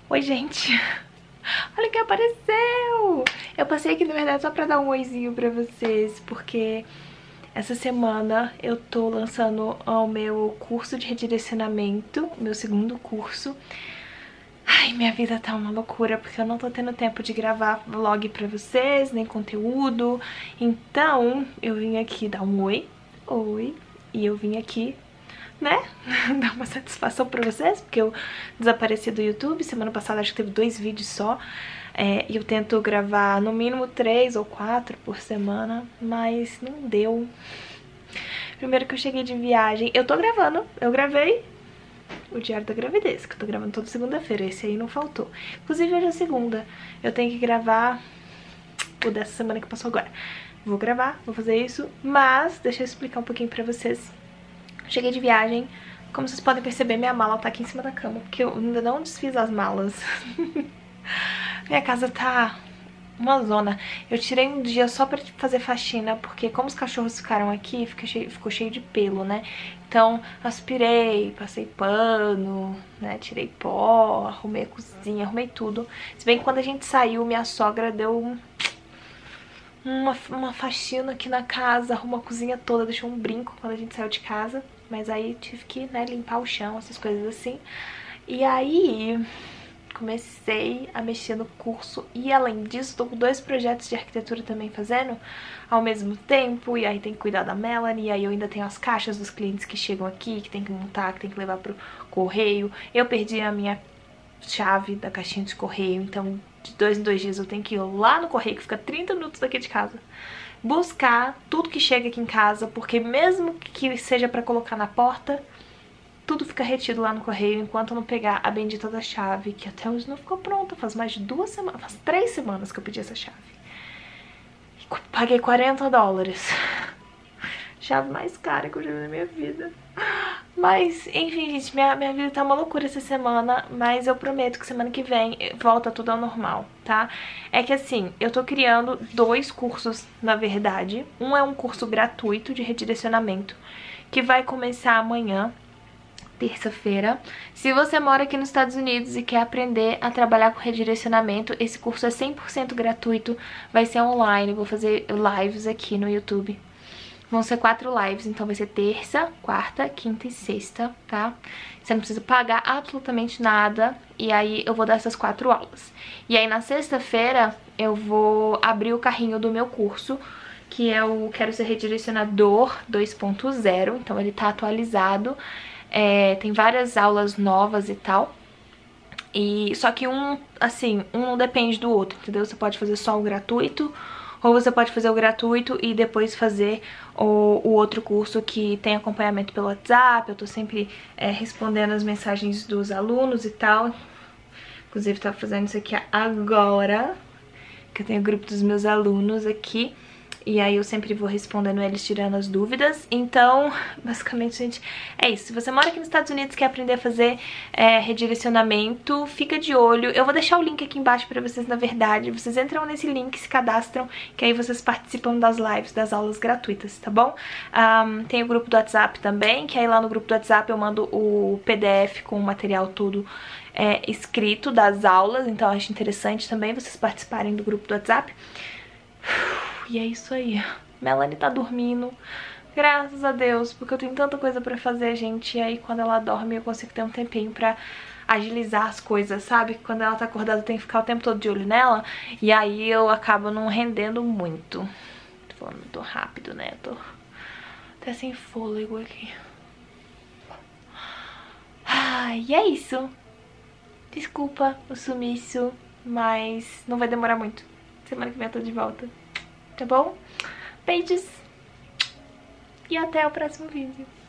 Oi, gente. Olha quem apareceu. Eu passei aqui, na verdade, só pra dar um oizinho pra vocês, porque essa semana eu tô lançando o meu curso de redirecionamento, meu segundo curso. Ai, minha vida tá uma loucura, porque eu não tô tendo tempo de gravar vlog pra vocês, nem conteúdo. Então, eu vim aqui dar um oi. Oi. E eu vim aqui, né, dar uma satisfação pra vocês, porque eu desapareci do YouTube. Semana passada acho que teve 2 vídeos só. E eu tento gravar no mínimo 3 ou 4 por semana, mas não deu. Primeiro que eu cheguei de viagem, eu tô gravando, eu gravei o Diário da Gravidez, que eu tô gravando toda segunda-feira, esse aí não faltou. Inclusive hoje é segunda, eu tenho que gravar o dessa semana que passou agora. Vou gravar, vou fazer isso, mas deixa eu explicar um pouquinho pra vocês. Cheguei de viagem, como vocês podem perceber, minha mala tá aqui em cima da cama, porque eu ainda não desfiz as malas. Minha casa tá uma zona. Eu tirei um dia só pra fazer faxina, porque como os cachorros ficaram aqui, ficou cheio de pelo, né? Então, aspirei, passei pano, né? Tirei pó, arrumei a cozinha, arrumei tudo. Se bem que quando a gente saiu, minha sogra deu uma faxina aqui na casa, arrumou a cozinha toda, deixou um brinco quando a gente saiu de casa. Mas aí tive que, né, limpar o chão, essas coisas assim. E aí comecei a mexer no curso e, além disso, tô com 2 projetos de arquitetura também fazendo ao mesmo tempo. E aí tem que cuidar da Melanie, e aí eu ainda tenho as caixas dos clientes que chegam aqui, que tem que montar, que tem que levar pro correio. Eu perdi a minha chave da caixinha de correio, então de 2 em 2 dias eu tenho que ir lá no correio, que fica 30 minutos daqui de casa, buscar tudo que chega aqui em casa, porque mesmo que seja pra colocar na porta, tudo fica retido lá no correio enquanto eu não pegar a bendita da chave, que até hoje não ficou pronta. Faz mais de 2 semanas, faz 3 semanas que eu pedi essa chave. E paguei $40. Chave mais cara que eu já vi na minha vida. Mas, enfim, gente, minha vida tá uma loucura essa semana, mas eu prometo que semana que vem volta tudo ao normal, tá? É que assim, eu tô criando 2 cursos, na verdade. Um é um curso gratuito de redirecionamento, que vai começar amanhã, terça-feira. Se você mora aqui nos Estados Unidos e quer aprender a trabalhar com redirecionamento, esse curso é 100% gratuito, vai ser online, vou fazer lives aqui no YouTube. Vão ser 4 lives, então vai ser terça, quarta, quinta e sexta, tá? Você não precisa pagar absolutamente nada, e aí eu vou dar essas 4 aulas. E aí na sexta-feira eu vou abrir o carrinho do meu curso, que é o Quero Ser Redirecionador 2.0, então ele tá atualizado. Tem várias aulas novas e tal. E só que um não depende do outro, entendeu? Você pode fazer só o gratuito, ou você pode fazer o gratuito e depois fazer o outro curso que tem acompanhamento pelo WhatsApp. Eu tô sempre respondendo as mensagens dos alunos e tal. Inclusive, tô fazendo isso aqui agora, que eu tenho o grupo dos meus alunos aqui. E aí eu sempre vou respondendo eles, tirando as dúvidas. Então, basicamente, gente, é isso. Se você mora aqui nos Estados Unidos e quer aprender a fazer redirecionamento, fica de olho. Eu vou deixar o link aqui embaixo pra vocês, na verdade. Vocês entram nesse link, se cadastram, que aí vocês participam das lives, das aulas gratuitas, tá bom? Tem o grupo do WhatsApp também, que aí lá no grupo do WhatsApp eu mando o PDF com o material todo escrito das aulas. Então eu acho interessante também vocês participarem do grupo do WhatsApp. E é isso aí. Melanie tá dormindo, graças a Deus, porque eu tenho tanta coisa pra fazer, gente. E aí quando ela dorme eu consigo ter um tempinho pra agilizar as coisas, sabe? Quando ela tá acordada eu tenho que ficar o tempo todo de olho nela, e aí eu acabo não rendendo muito. Tô falando muito rápido, né? Eu tô até sem fôlego aqui. E é isso. Desculpa o sumiço, mas não vai demorar muito. Semana que vem eu tô de volta, tá bom? Beijos e até o próximo vídeo.